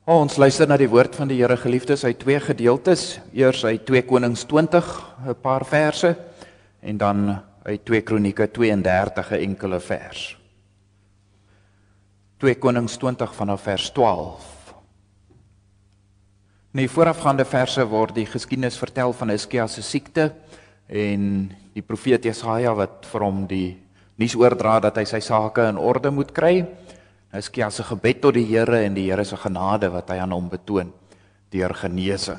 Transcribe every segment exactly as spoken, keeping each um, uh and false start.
Oh, ons luister na die woord van die Here, geliefdes, uit twee gedeeltes. Eers uit twee Konings twintig, 'n paar verse, en dan uit twee Kronieke tweeëndertig, 'n enkele vers. twee Konings twintig vanaf vers twaalf. In die voorafgaande verse word die geskiedenis vertel van Hiskia se siekte en die profeet Jesaja wat vir hom die nuus oordra dat hy sy sake in orde moet kry. Hiskia se gebed tot die Here en die Here se genade wat hy aan hom betoon deur genesing.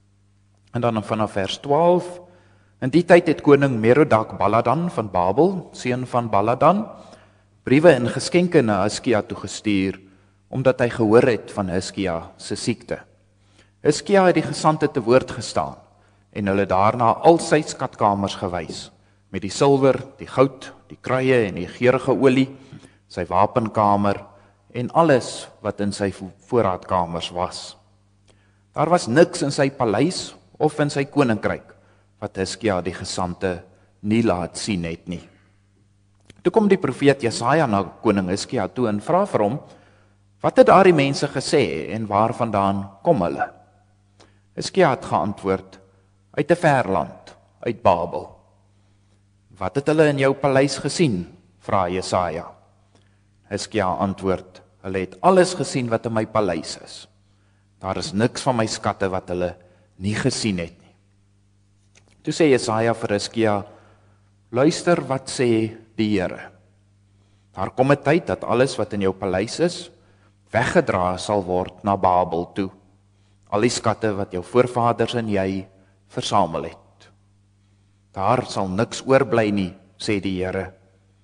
En dan vanaf vers twaalf. In die tyd het koning Merodak Baladan van Babel, seun van Baladan, briewe en geskenke na Hiskia toegestuur, omdat hy gehoor het van Hiskia se siekte. Hiskia het die gesandte te woord gestaan en hulle daarna al sy skatkamers gewys, met die silwer, die goud, die kruie en die geurige olie, sy wapenkamer en alles wat in sy voorraadkamers was. Daar was niks in sy paleis of in sy koninkryk wat Hiskia die gesandte nie laat sien het nie. Toe kom die profeet Jesaja na koning Hiskia toe en vra vir hom, wat het daardie mense gesê en waarvandaan kom hulle? Hiskia het geantwoord, uit 'n ver land, uit Babel. Wat het hulle in jou paleis gesien? Vra Jesaja. Hiskia antwoord, hulle het alles gesien wat in my paleis is. Daar is niks van my skatte wat hulle nie gesien het nie. Toe sê Jesaja vir Hiskia, luister wat sê die Here. Daar kom 'n tyd dat alles wat in jou paleis is, weggedra sal word na Babel toe. Al die skatte wat jou voorvaders en jy versamel het. Daar sal niks oorbly nie, sê die Here.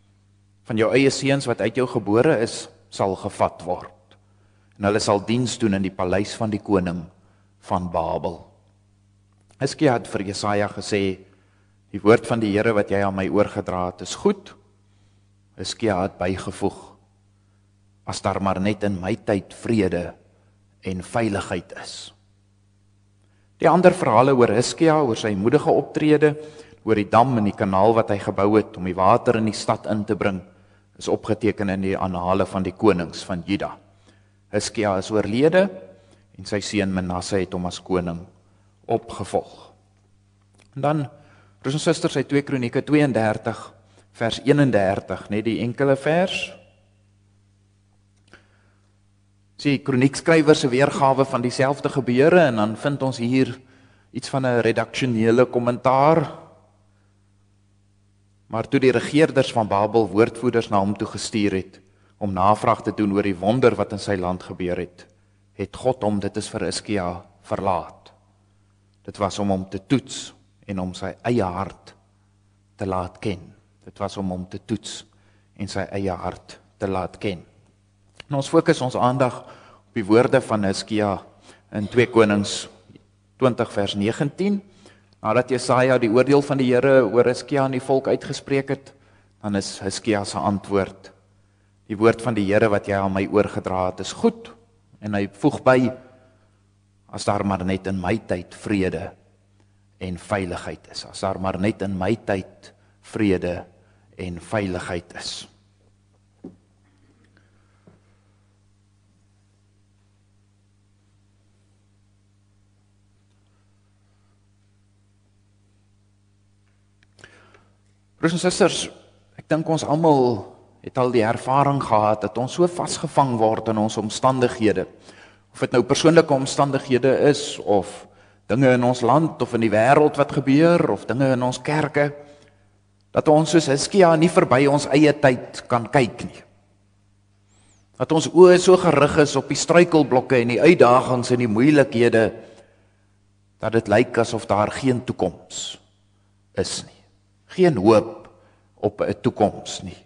Van jou eie seuns wat uit jou gebore is, sal gevat word. En hulle sal diens doen in die paleis van die koning van Babel. Hiskia het vir Jesaja gesê, die woord van die Here wat jy aan my oorgedra het is goed. Hiskia het bygevoeg, as daar maar net in my tyd vrede en veiligheid is. Die ander verhale oor Hiskia, oor sy moedige optrede, oor die dam en die kanaal wat hy gebou het om die water in die stad in te bring, is opgeteken in die annale van die konings van Juda. Hiskia is oorlede en sy seun Manasse het hom as koning opgevolg. En dan, broers en susters, uit twee Kronieke tweeëndertig, vers eenendertig, net die enkele vers. Sien, kroniekskrywer se weergawe van dieselfde gebeure en dan vind ons hier iets van 'n redaksionele kommentaar. Maar toe die regerders van Babel woordvoerders na hom toe gestuur het om navraag te doen oor die wonder wat in sy land gebeur het, het God hom, dit is vir Hiskia, verlaat. Dit was om hom te toets en om sy eie hart te laat ken. Dit was om hom te toets en sy eie hart te laat ken. En ons fokus ons aandag op die woorde van Hiskia in twee Konings twintig vers negentien. Nadat Jesaja die oordeel van die Here oor Hiskia en die volk uitgespreek het, dan is Hiskia se antwoord, die woord van die Here wat jy aan my oorgedra het is goed, en hy voeg by, as daar maar net in my tyd vrede en veiligheid is, as daar maar net in my tyd vrede en veiligheid is. Broers en susters, ek dink ons almal het al die ervaring gehad dat ons so vasgevang word in ons omstandighede. Of dit nou persoonlike omstandighede is, of dinge in ons land, of in die wêreld wat gebeur, of dinge in ons kerke, dat ons soos Hiskia nie verby ons eie tyd kan kyk nie. Dat ons oë so gerig is op die struikelblokke en die uitdagings en die moeilikhede, dat dit lyk asof daar geen toekoms is nie. Geen hoop op 'n toekoms nie.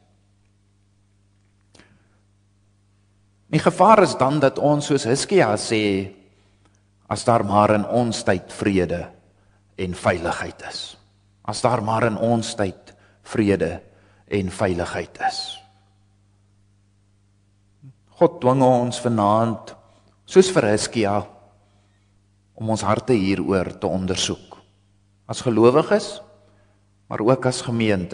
Die gevaar is dan dat ons soos Hiskia sê, as daar maar in ons tyd vrede en veiligheid is. As daar maar in ons tyd vrede en veiligheid is. God dwing ons vanaand, soos vir Hiskia, om ons harte hieroor te ondersoek. As gelowiges, maar ook as gemeente.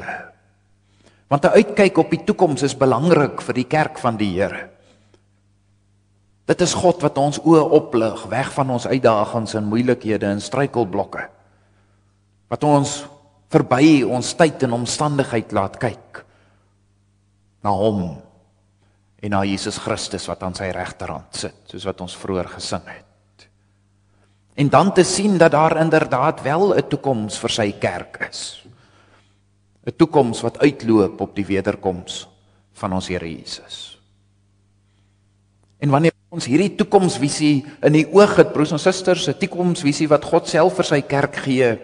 Want 'n uitkyk op die toekoms is belangrik vir die kerk van die Here. Dit is God wat ons oë oplig, weg van ons uitdagings en moeilikhede en struikelblokke. Wat ons verby ons tyd en omstandigheid laat kyk na hom en na Jesus Christus wat aan sy regterhand sit, soos wat ons vroeër gesing het. En dan te sien dat daar inderdaad wel 'n toekoms vir sy kerk is. 'n Toekoms wat uitloop op die wederkoms van ons Here Jesus. En wanneer ons hierdie toekomsvisie in die oog het, broers en susters, 'n toekomsvisie wat God self vir sy kerk gee,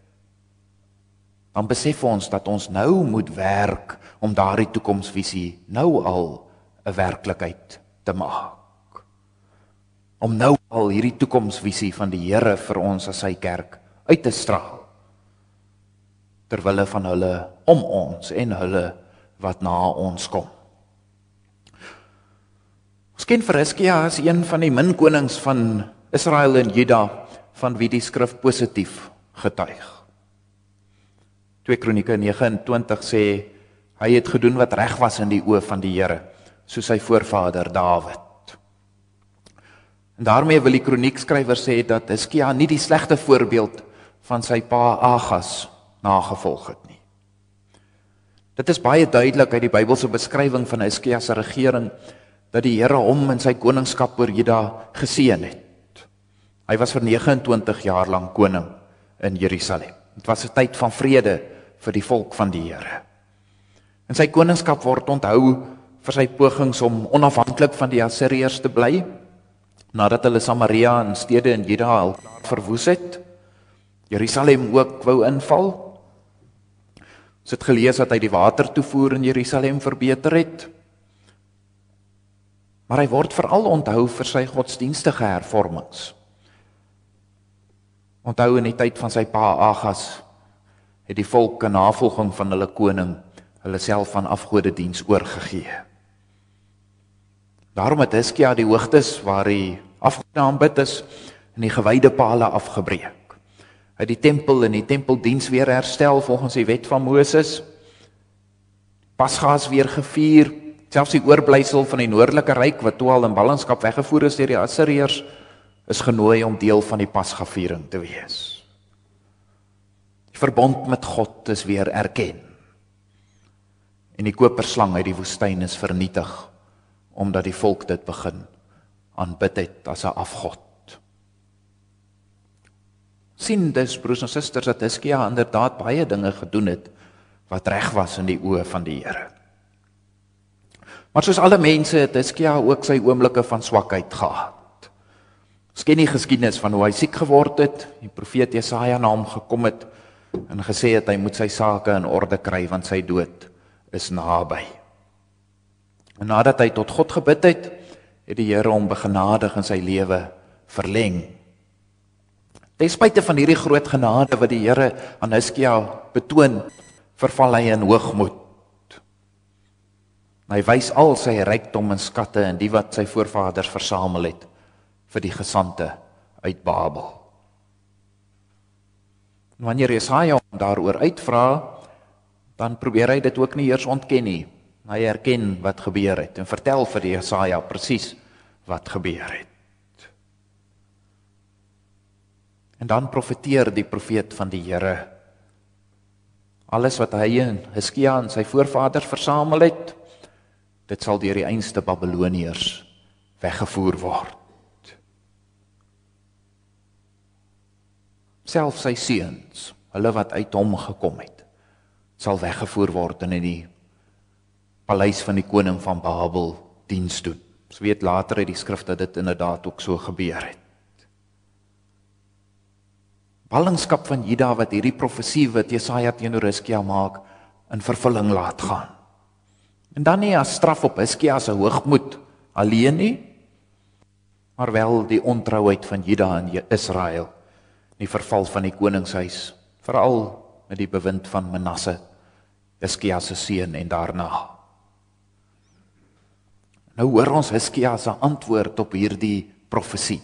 dan besef ons dat ons nou moet werk om daardie toekomsvisie nou al 'n werklikheid te maak. Om nou al hierdie toekomsvisie van die Here vir ons as sy kerk uit te straal, terwille van hulle om ons en hulle wat na ons kom. Ons ken vir Hiskia as een van die min konings van Israel en Juda, van wie die skrif positief getuig. twee Kronieke nege en twintig sê, hy het gedoen wat reg was in die oë van die Here, soos sy voorvader Dawid. En daarmee wil die kroniekskrywer sê dat Hiskia nie die slegte voorbeeld van sy pa Agas nagevolg het nie. Dit is baie duidelik uit die Bybelse beskrywing van Hiskia se regering, dat die Here hom in sy koningskap oor Juda geseën het. Hy was vir nege en twintig jaar lank koning in Jerusalem. Dit was 'n tyd van vrede vir die volk van die Here. En sy koningskap word onthou vir sy pogings om onafhanklik van die Assiriërs te bly, nadat hulle Samaria en stede in Juda al klaar verwoes het, Jerusalem ook wou inval. Ons het gelees dat hy die watertoevoer in Jerusalem verbeter het, maar hy word veral onthou vir sy godsdienstige hervormings. Onthou in die tyd van sy pa Agas, het die volk in navolging van hulle koning, hulle self van afgodediens oorgegee. Daarom het Hiskia die hoogtes waar die afgode aanbid is, en die gewyde pale afgebreek. Hy het die tempel en die tempeldiens weer herstel volgens die wet van Moses, Pasga's weer gevier, selfs die oorblysel van die noordelike ryk, wat toe al in ballingskap weggevoer is deur die Assiriërs, is genooi om deel van die Pasgaviering te wees. Die verbond met God is weer erken. En die koperslang uit die woestyn is vernietig, omdat die volk dit begin aanbid het as 'n afgod. Sien dus, broers en susters, dat Hiskia inderdaad baie dinge gedoen het, wat reg was in die oë van die Here. Maar soos alle mense het Hiskia ook sy oomblikke van swakheid gehad. Ons ken die geskiedenis van hoe hy siek geword het, die profeet Jesaja na hom gekom het, en gesê het hy moet sy sake in orde kry, want sy dood is naby. En nadat hy tot God gebid het, het die Here hom begenadig in sy lewe verleng. Ten spyte van hierdie groot genade wat die Here aan Hiskia betoon, verval hy in hoogmoed. Hy wys al sy rykdom en skatte en die wat sy voorvaders versamel het vir die gesande uit Babel. En wanneer Jesaja hom daaroor uitvra, dan probeer hy dit ook nie eers ontken nie. Hy erken wat gebeur het en vertel vir Jesaja presies wat gebeur het. En dan profeteer die profeet van die Here. Alles wat hy en Hiskia en sy voorvaders versamel het, dit sal deur die einste Babyloniërs weggevoer word. Selfs sy seuns, hulle wat uit hom gekom het, sal weggevoer word en in die paleis van die koning van Babel diens doen. Ons weet later uit die skrif dat dit inderdaad ook so gebeur het. Ballingskap van Juda wat hierdie profesie wat Jesaja teenoor Hiskia maak, in vervulling laat gaan. En dan nie as straf op Hiskia se hoogmoed alleen nie, maar wel die ontrouheid van Juda en Israel, die verval van die koningshuis, veral met die bewind van Manasse, Hiskia se seun en daarna. Nou hoor ons Hiskia se antwoord op hierdie profesie.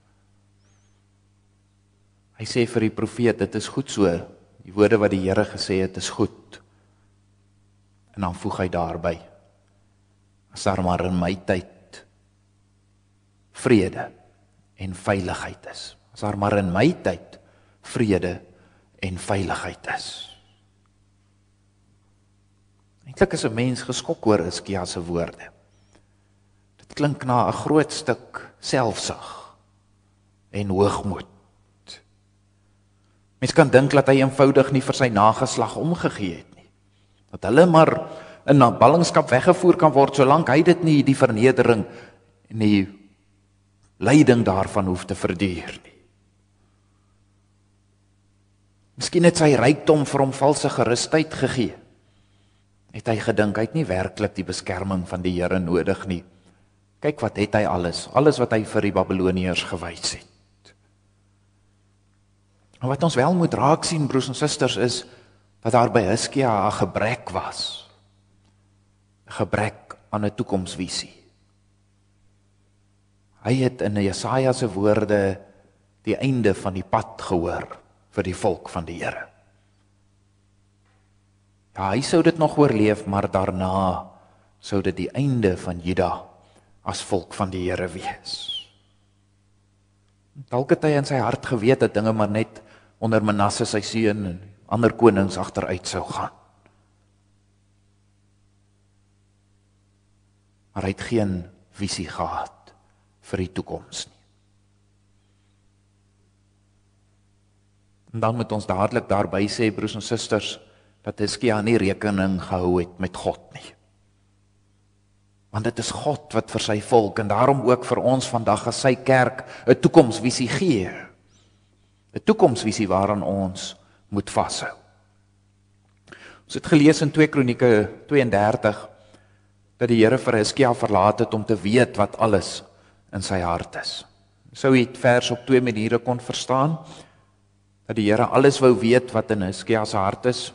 Hy sê vir die profeet, dit is goed so, die woorde wat die Here gesê het, is goed. En dan voeg hy daarby, as daar maar in my tyd vrede en veiligheid is. As daar maar in my tyd vrede en veiligheid is. Eintlik is 'n mens geskok oor Hizkia se woorde. Dit klink na 'n groot stuk selfsug en hoogmoed. Mens kan dink dat hy eenvoudig nie vir sy nageslag omgegee het nie. Dat hulle maar in ballingskap weggevoer kan word, solank hy dit nie die vernedering en die lyding daarvan hoef te verduur nie. Miskien het sy rykdom vir hom valse gerusheid gegee. Het hy gedink, hy het nie werklik die beskerming van die Here nodig nie. Kyk wat het hy alles, alles wat hy vir die Babiloniërs gewys het. En wat ons wel moet raak sien, broers en susters, is dat daar by Hizkia 'n gebrek was. 'n Gebrek aan 'n toekomsvisie. Hy het in Jesaja se woorde die einde van die pad gehoor vir die volk van die Here. Ja, hy sou dit nog oorleef, maar daarna sou dit die einde van Juda as volk van die Here wees. Dalk het hy in sy hart geweet dat dinge maar net onder Manasse sy seun en ander konings agteruit sou gaan. Maar hy het geen visie gehad vir die toekoms nie. En dan moet ons dadelik daarby sê, broers en susters, dat Hizkia nie rekening gehou het met God nie. Want dit is God wat vir sy volk en daarom ook vir ons vandag as sy kerk 'n toekomsvisie gee. 'n Toekomsvisie waaraan ons moet vashou. Ons het gelees in twee Kronieke twee en dertig dat die Here vir Hizkia verlaat het om te weet wat alles in sy hart is. Sou jy dit vers op twee maniere kon verstaan? Dat die Here alles wou weet wat in Hizkia se hart is,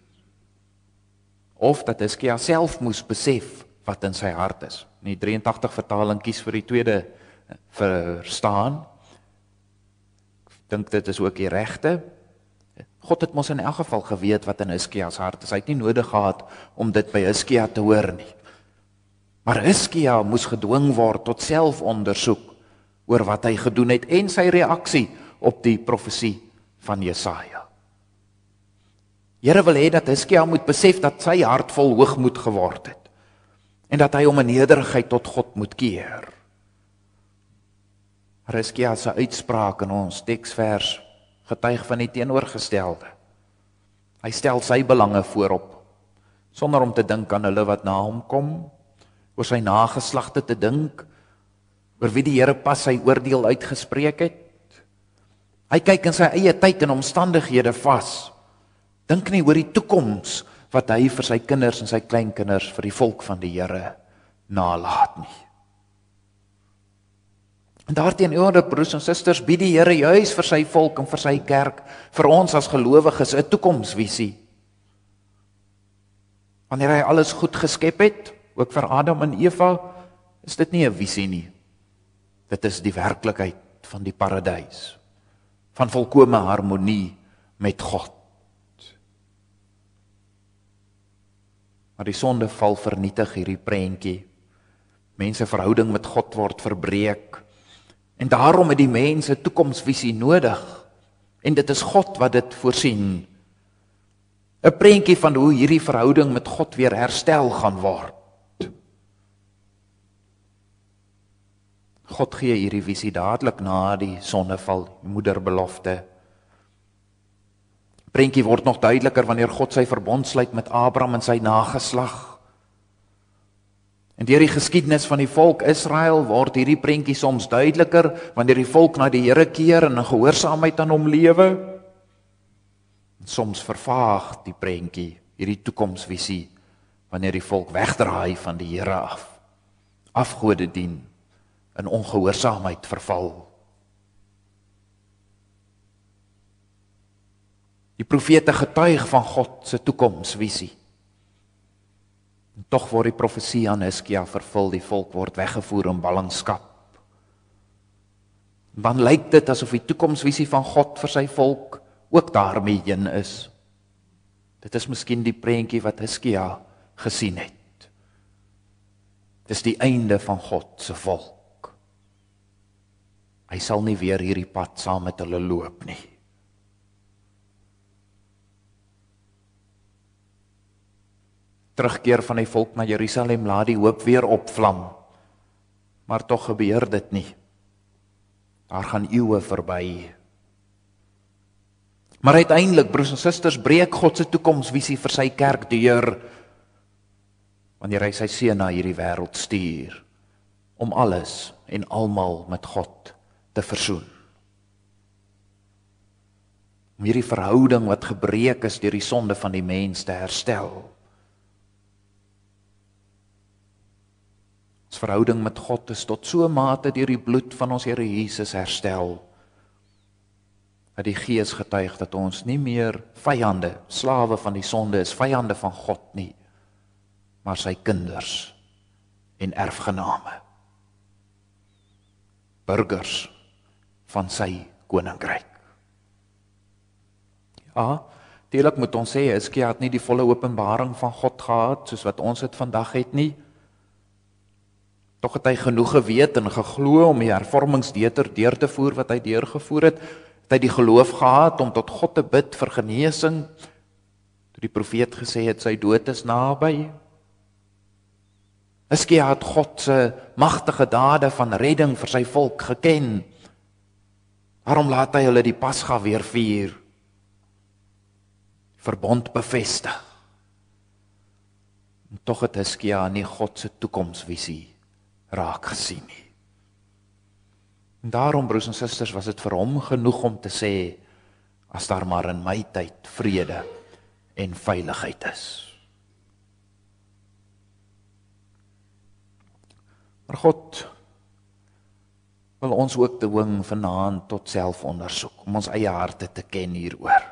of dat Hizkia self moes besef wat in sy hart is. In die drie en tagtig vertaling kies vir die tweede verstaan. Ek dink dit is ook die regte. God het mos in elk geval geweet wat in Hizkia se hart is. Hy het nie nodig gehad om dit by Hizkia te hoor nie. Maar Hizkia moes gedwing word tot selfondersoek oor wat hy gedoen het en sy reaksie op die profesie van Jesaja. Here wil hê dat Hizkia moet besef dat sy hart vol hoogmoed geword het en dat hy om 'n nederigheid tot God moet keer. Hizkia se uitspraak in ons teksvers getuig van die teenoorgestelde. Hy stel sy belange voorop, sonder om te dink aan hulle wat na hom kom, oor sy nageslagte te dink, oor wie die Here pas sy oordeel uitgespreek het. Hy kyk in sy eie tyd en omstandighede vas. Dink nie oor die toekoms wat hy vir sy kinders en sy kleinkinders, vir die volk van die Here nalaat nie. En daarteenoor, broers en susters, bied die Here juis vir sy volk en vir sy kerk, vir ons as gelowiges, 'n toekomsvisie. Wanneer hy alles goed geskep het, ook vir Adam en Eva, is dit nie 'n visie nie. Dit is die werklikheid van die paradys, van volkome harmonie met God. Maar die sondeval vernietig hierdie prentjie. Mense verhouding met God word verbreek. En daarom het die mens 'n toekomsvisie nodig. En dit is God wat dit voorsien. 'n Prentjie van hoe hierdie verhouding met God weer herstel gaan word. God gee hierdie visie dadelik na die sondeval, die moederbelofte. Prentjie word nog duideliker wanneer God sy verbond sluit met Abraham en sy nageslag. En deur die geskiedenis van die volk Israel word hierdie prentjie soms duideliker wanneer die volk na die Here keer en in gehoorsaamheid aan hom lewe. Soms vervaag die prentjie, hierdie toekomsvisie, wanneer die volk wegdraai van die Here af, afgode dien, in ongehoorsaamheid verval. Die profete getuig van God se toekomsvisie. En tog word die profesie aan Hizkia vervul, die volk word weggevoer in ballingskap. Dan lyk dit asof die toekomsvisie van God vir sy volk ook daarmee heen is. Dit is miskien die prentjie wat Hizkia gesien het. Dis die einde van God se volk. hy sal nie weer hierdie pad saam met hulle loop nie. Terugkeer van die volk na Jerusalem laat die hoop weer opvlam, maar tog gebeur dit nie. Daar gaan eeue verby. Maar uiteindelik, broers en susters, breek God se toekomsvisie vir sy kerk deur, wanneer hy sy seun na hierdie wêreld stuur, om alles en almal met God te versoen. Om hierdie verhouding wat gebreek is deur die sonde van die mens te herstel. Ons verhouding met God is tot so 'n mate deur die bloed van ons Here Jesus herstel, dat die Gees getuig dat ons nie meer vyande, slawe van die sonde is, vyande van God nie, maar sy kinders en erfgename. Burgers van sy koninkryk. Ja, deelik moet ons sê, Hizkia het nie die volle openbaring van God gehad, soos wat ons het vandag het nie. Tog het hy genoeg geweet en geglo om die hervormingsdeter deur te voer wat hy deurgevoer het. Het hy die geloof gehad om tot God te bid vir genesing, toe die profeet gesê het, sy dood is naby. Hizkia het God se magtige dade van redding vir sy volk geken. Waarom laat hy hulle die Pasga weer vier? Verbond bevestig. En tog het Hizkia nie God se toekomsvisie raak gesien nie. En daarom, broers en susters, was dit vir hom genoeg om te sê, as daar maar in my tyd vrede en veiligheid is. Maar God wil ons ook dwing vanaand tot selfondersoek, om ons eie harte te ken hieroor.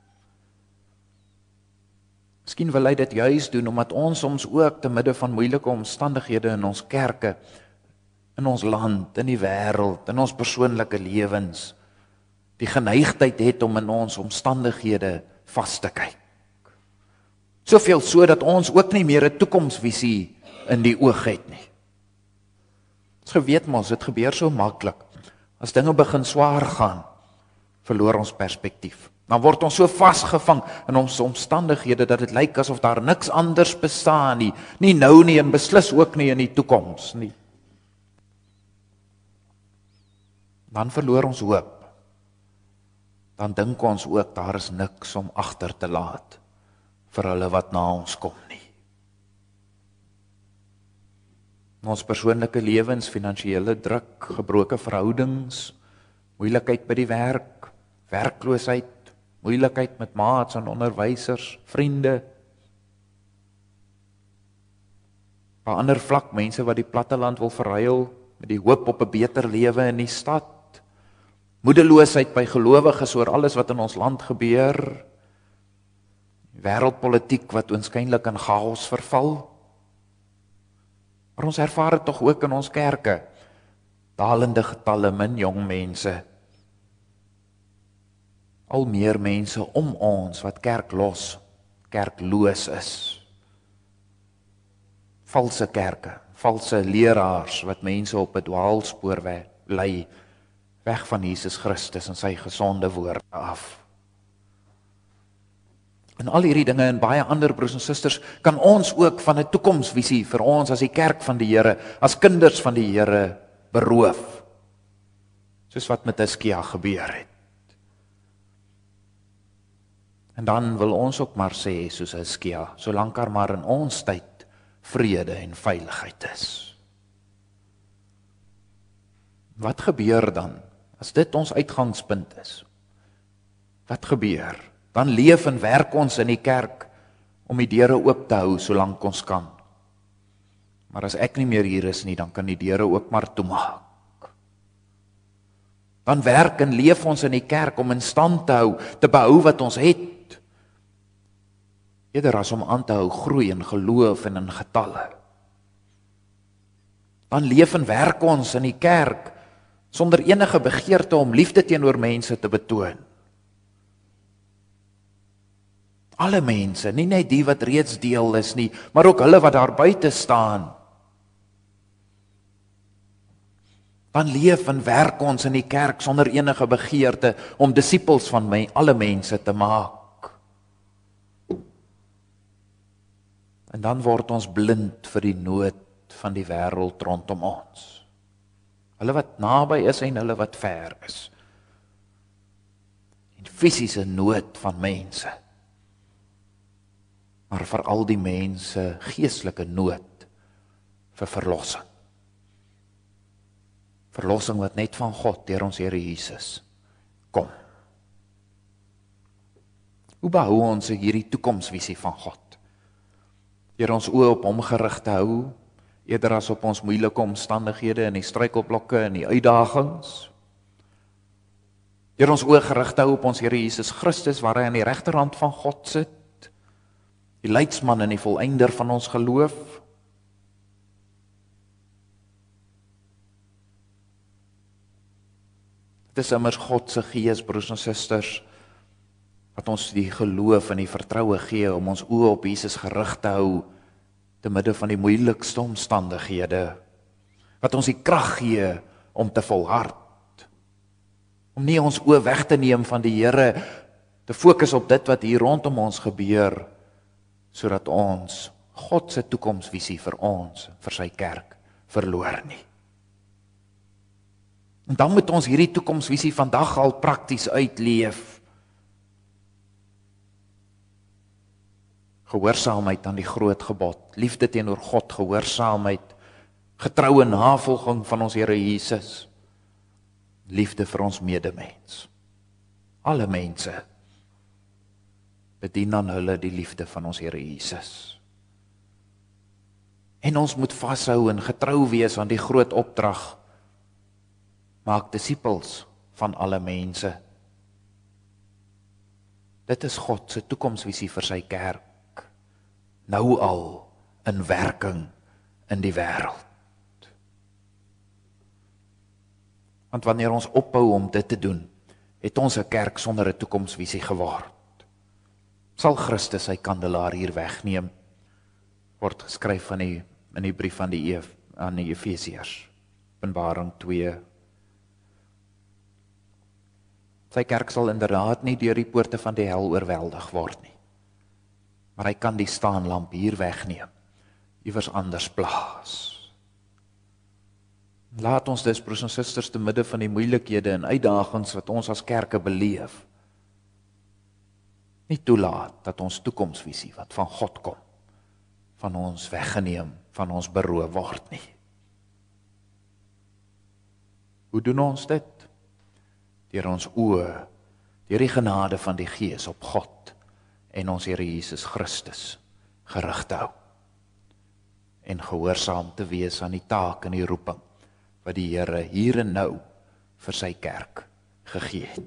Miskien wil hy dit juis doen, omdat ons soms ook te midde van moeilike omstandighede in ons kerke, in ons land, in die wêreld, in ons persoonlike lewens, die geneigtheid het om in ons omstandighede vas te kyk. Soveel so dat ons ook nie meer 'n toekomsvisie in die oog het nie. Ons geweet mos, dit gebeur so maklik. As dinge begin swaar gaan, verloor ons perspektief. Dan word ons so vasgevang in ons omstandighede dat dit lyk asof daar niks anders bestaan nie, nie nou nie en beslis ook nie in die toekoms nie. Dan verloor ons hoop. Dan dink ons ook daar is niks om agter te laat vir hulle wat na ons kom nie. Ons persoonlike lewens, finansiële druk, gebroke verhoudings, moeilikheid by die werk, werkloosheid, moeilikheid met maats en onderwysers, vriende. Op 'n ander vlak, mense wat die platteland wil verruil met die hoop op 'n beter lewe in die stad. Moedeloosheid by gelowiges oor alles wat in ons land gebeur. Wêreldpolitiek wat oënskynlik in chaos verval. Maar ons ervaar dit tog ook in ons kerke. Dalende getalle min jong mense. Al meer mense om ons wat kerklos, kerkloos is. Valse kerke, valse leraars wat mense op 'n dwaalspoor lei, weg van Jesus Christus en sy gesonde woorde af. En al hierdie dinge en baie ander broers en susters kan ons ook van 'n toekomsvisie vir ons as die kerk van die Here, as kinders van die Here beroof. Soos wat met Hizkia gebeur het. En dan wil ons ook maar sê, soos Hizkia, solank daar maar in ons tyd vrede en veiligheid is. Wat gebeur dan, as dit ons uitgangspunt is? Wat gebeur? Dan leef en werk ons in die kerk om die deure oop te hou solank ons kan. Maar as ek nie meer hier is nie, dan kan die deure ook maar toemaak. Dan werk en leef ons in die kerk om in stand te hou, te behou wat ons het. Eerder as om aan te hou groei in geloof en in getalle. Dan leef en werk ons in die kerk sonder enige begeerte om liefde teenoor mense te betoon. Alle mense, nie net die wat reeds deel is nie, maar ook hulle wat daar buite staan. Dan leef en werk ons in die kerk sonder enige begeerte om disippels van my, alle mense te maak. En dan word ons blind vir die nood van die wêreld rondom ons. Hulle wat naby is en hulle wat ver is. En fisiese nood van mense. Maar vir al die mense geestelike nood vir verlossing. Verlossing wat net van God deur ons Here Jesus kom. Hoe behou ons hierdie toekomsvisie van God? Deur ons oë op hom gerig te hou, eerder as op ons moeilike omstandighede en die struikelblokke en die uitdagings. Deur ons oë gerig te hou op ons Here Jesus Christus, waar hy aan die regterhand van God sit, die leidsman en die volëinder van ons geloof. Dit is immers God se gees, broers en susters, wat ons die geloof en die vertroue gee om ons oë op Jesus gerig te hou te midde van die moeilikste omstandighede, wat ons die krag gee om te volhard, om nie ons oë weg te neem van die Here, te fokus op dit wat hier rondom ons gebeur, sodat ons God se toekomsvisie vir ons, vir sy kerk, verloor nie. En dan moet ons hierdie toekomsvisie vandag al prakties uitleef. Gehoorsaamheid aan die groot gebod, liefde teenoor God, gehoorsaamheid, getroue navolging van ons Here Jesus, liefde vir ons medemens. Alle mense bedien aan hulle die liefde van ons Here Jesus. En ons moet vashou en getrou wees aan die groot opdrag, maak disippels van alle mense. Dit is God se toekomsvisie vir sy kerk. Nou al in werking in die wêreld. Want wanneer ons ophou om dit te doen, het ons 'n kerk sonder 'n toekomsvisie geword. Sal Christus sy kandelaar hier wegneem, word geskryf van die, in die brief aan die, aan die Efesiërs, Openbaring twee. Sy kerk sal inderdaad nie deur die poorte van die hel oorweldig word nie. Maar hy kan die staanlamp hier wegneem, iewers anders plaas. Laat ons dus, broers en susters, te midde van die moeilikhede en uitdagings wat ons as kerke beleef, nie toelaat dat ons toekomsvisie wat van God kom, van ons weggeneem, van ons beroof word nie. Hoe doen ons dit? Deur ons oë, deur die genade van die Gees op God en ons Here Jesus Christus gerig te hou en gehoorsaam te wees aan die taak en die roeping wat die Here hier en nou vir sy kerk gegee het.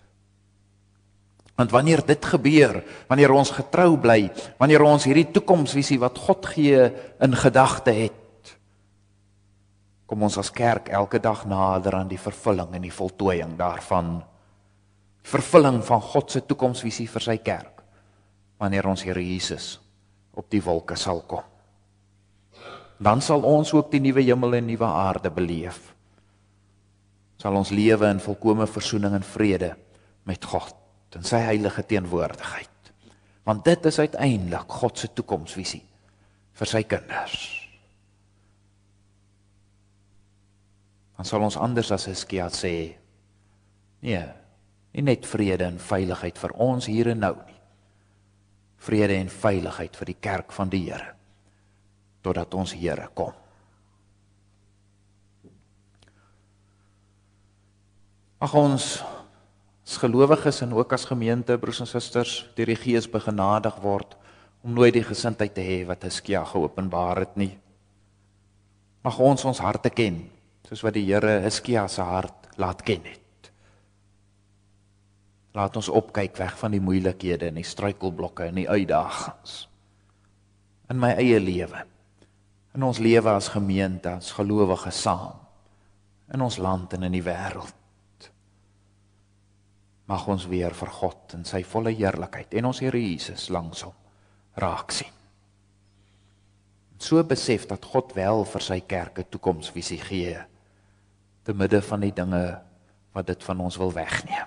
Want wanneer dit gebeur, wanneer ons getrou bly, wanneer ons hierdie toekomsvisie wat God gee in gedagte het, kom ons as kerk elke dag nader aan die vervulling en die voltooiing daarvan, vervulling van God se toekomsvisie vir sy kerk, wanneer ons Here Jesus op die wolke sal kom. Dan sal ons ook die nuwe hemel en nuwe aarde beleef. Sal ons lewe in volkome versoening en vrede met God in sy heilige teenwoordigheid. Want dit is uiteindelik God se toekomsvisie vir sy kinders. Dan sal ons anders as Hizkia sê, nee, nie net vrede en veiligheid vir ons hier en nou nie. Vrede en veiligheid vir die kerk van die Here, totdat ons Here kom. Mag ons as gelowiges en ook as gemeente, broers en susters, deur die Gees begenadig word, om nooit die gesindheid te hê wat Hizkia geopenbaar het nie. Mag ons ons harte ken, soos wat die Here Hizkia se hart laat ken het. Laat ons opkyk weg van die moeilikhede en die struikelblokke en die uitdagings. In my eie lewe, in ons lewe as gemeente, as gelowiges saam, in ons land en in die wêreld. Mag ons weer vir God in sy volle heerlikheid en ons Here Jesus langsom raak sien. So besef dat God wel vir sy kerk 'n toekomsvisie gee. te midde van die dinge wat dit van ons wil wegneem.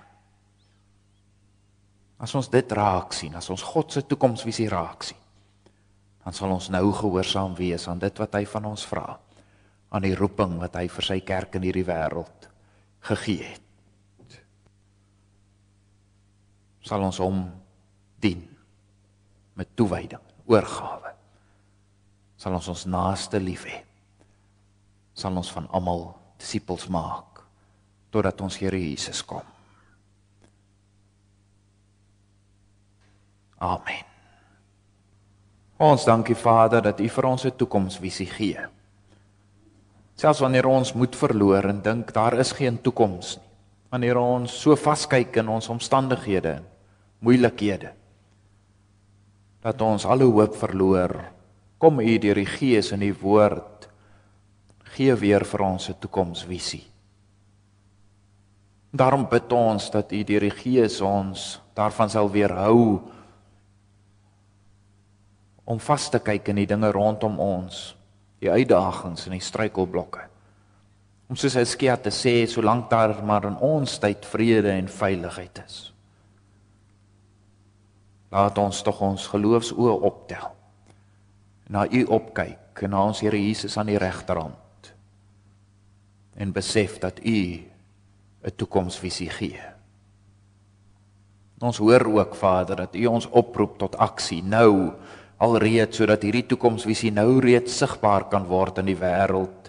As ons dit raak sien, as ons God se toekomsvisie raak sien, dan sal ons nou gehoorsaam wees aan dit wat hy van ons vra, aan die roeping wat hy vir sy kerk in hierdie wêreld gegee het. Sal ons hom dien met toewyding, oorgawe. Sal ons ons naaste lief hê. Sal ons van almal disippels maak totdat ons Here Jesus kom. Amen. Ons dankie Vader dat U vir ons 'n toekomsvisie gee. Selfs wanneer ons moed verloor en dink daar is geen toekoms nie. Wanneer ons so vaskyk in ons omstandighede en moeilikhede, dat ons alle hoop verloor, kom U deur die Gees en die Woord, gee weer vir ons 'n toekomsvisie. Daarom bid ons dat U deur die Gees ons daarvan sal weerhou om vas te kyk in die dinge rondom ons, die uitdagings en die struikelblokke. Om soos Hiskia te sê, solank daar maar in ons tyd vrede en veiligheid is. Laat ons tog ons geloofsoë optel, na U opkyk, en na ons Here Jesus aan die regterhand, en besef dat U 'n toekomsvisie gee. Ons hoor ook, Vader, dat U ons oproep tot aksie, nou, alreeds, sodat hierdie toekomsvisie nou reeds sigbaar kan word in die wêreld.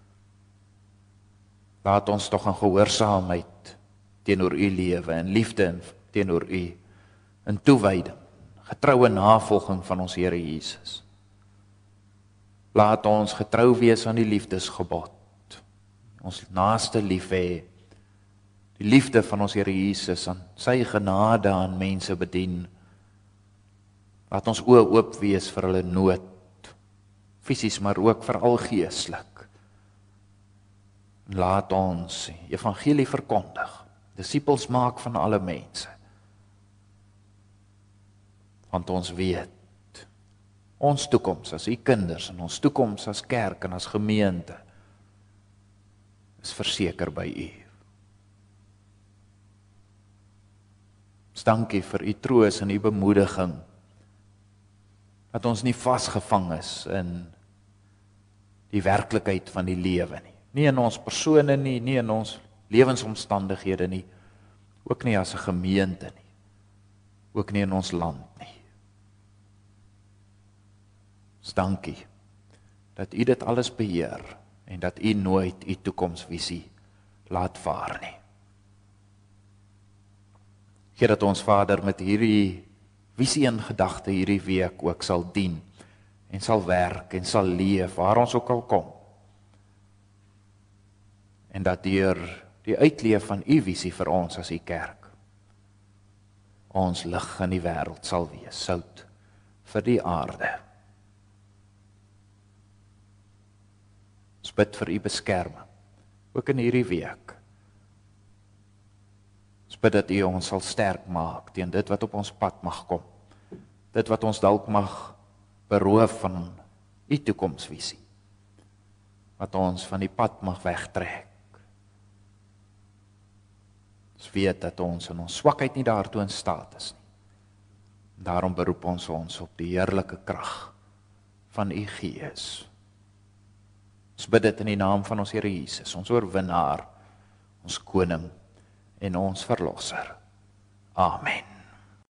Laat ons tog in gehoorsaamheid teenoor U lewe, en liefde teenoor U, in toewyding, getroue navolging van ons Here Jesus. Laat ons getrou wees aan die liefdesgebod, ons naaste lief hê, die liefde van ons Here Jesus, aan sy genade aan mense bedien. Laat ons oë oop wees vir hulle nood, fisies maar ook veral geestelik. Laat ons evangelie verkondig, disippels maak van alle mense. Want ons weet, ons toekoms as U kinders, en ons toekoms as kerk en as gemeente, is verseker by U. Ons dankie vir U troos en U bemoediging, dat ons nie vasgevang is in die werklikheid van die lewe nie. Nie in ons persone nie, nie in ons lewensomstandighede nie, ook nie as 'n gemeente nie, ook nie in ons land nie. Ons dankie dat U dit alles beheer en dat U nooit U toekomsvisie laat vaar nie. Gee dat ons Vader met hierdie visie en gedagte hierdie week ook sal dien en sal werk en sal leef waar ons ook al kom. En dat deur die uitleef van U visie vir ons as U kerk, ons lig in die wêreld sal wees, sout vir die aarde. Ons bid vir U beskerming, ook in hierdie week. Ons bid dat U ons sal sterk maak teen dit wat op ons pad mag kom. Dit wat ons dalk mag beroof van U toekomsvisie. Wat ons van die pad mag wegtrek. Ons weet dat ons in ons swakheid nie daartoe in staat is nie. Daarom beroep ons ons op die heerlike krag van U Gees. Ons bid dit in die naam van ons Here Jesus, ons oorwinnaar, ons koning en ons verlosser. Amen.